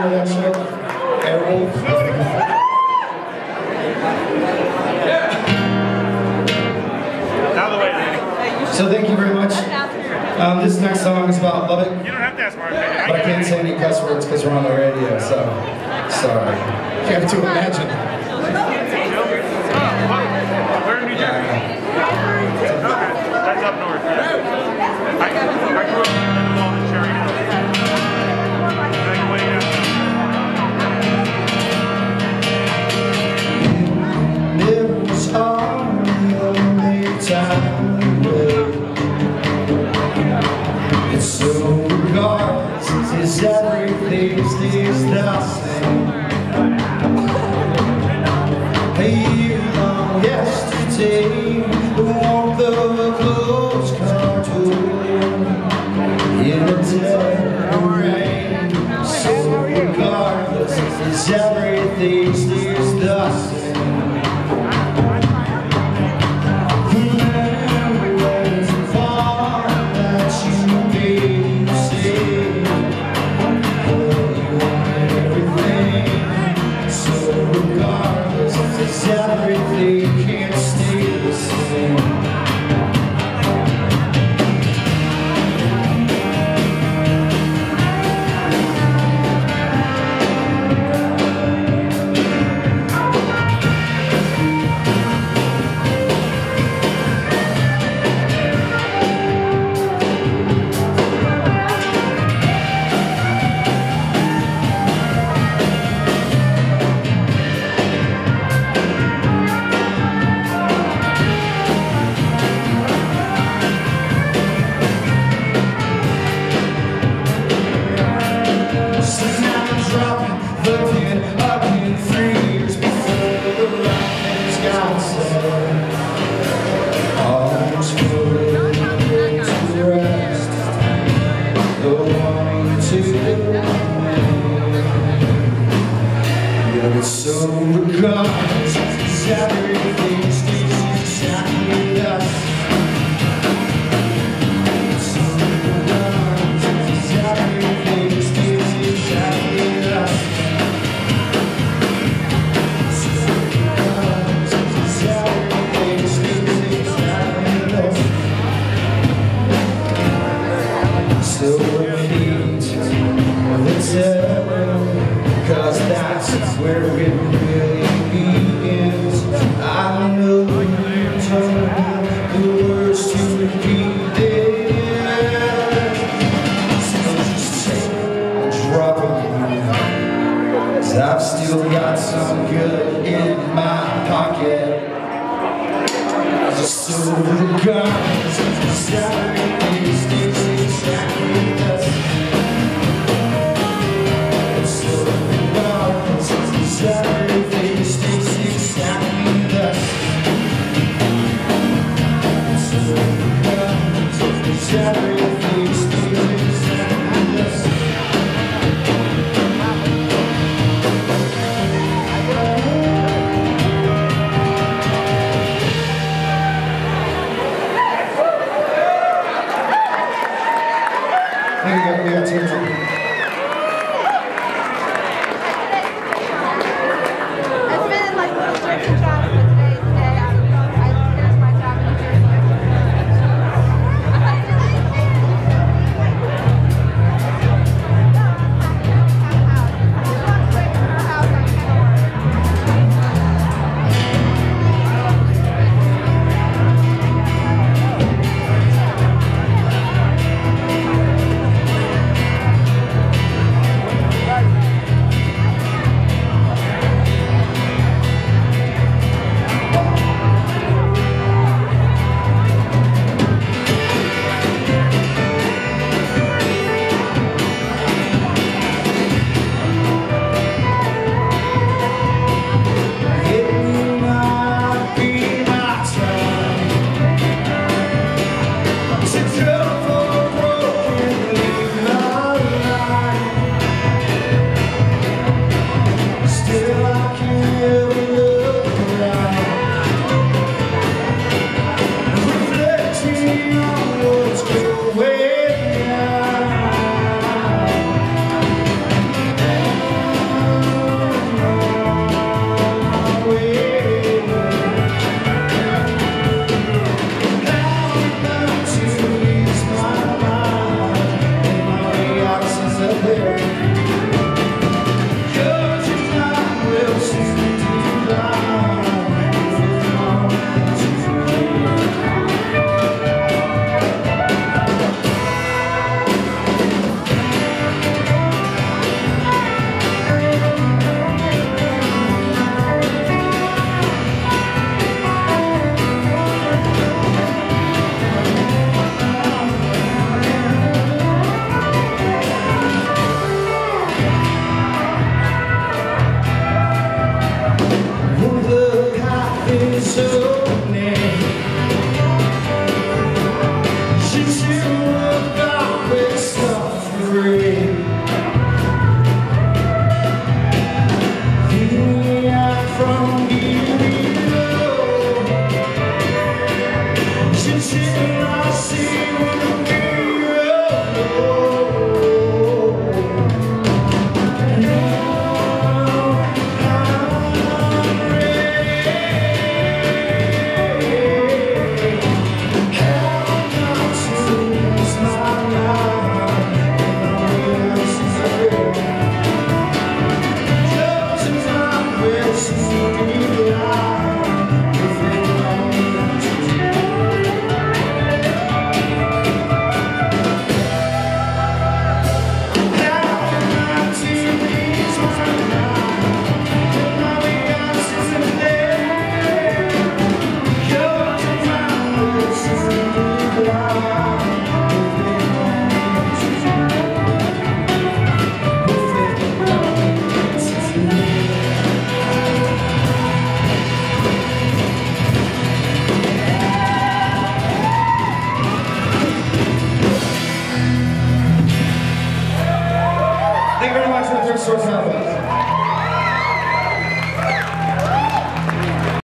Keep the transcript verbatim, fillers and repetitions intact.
heard that shit? Airwolf. Out of the way, Danny. So thank you very much. Um, this next song is about Lubbock. You don't have to ask Mark. But I can't say any cuss words because we're on the radio, so sorry. You have to imagine. We're in New Jersey. Okay, that's up north. I, I grew up in Walden, Cherry Hill. Like way down. It was on the only time it's so regardless, is everything stays the same. A year long yesterday, the warmth of a closed car door in a dead rain. So regardless, is everything stays the same. Everything can't stay the same. So regardless, everything stays exactly the same. So regardless, everything stays exactly the same. So regardless, everything stays exactly the same. So repeat the tale, 'cause that's where it really begins. I know you told the words to repeat it. So just take a drop of me, 'cause I've still got some good in my pocket. Just so regardless, everything stays exactly the same. Everything stays exactly the same. So regardless, everything stays exactly the same. We got, we got two. Thank you very much for the Thrift Store Cowboys.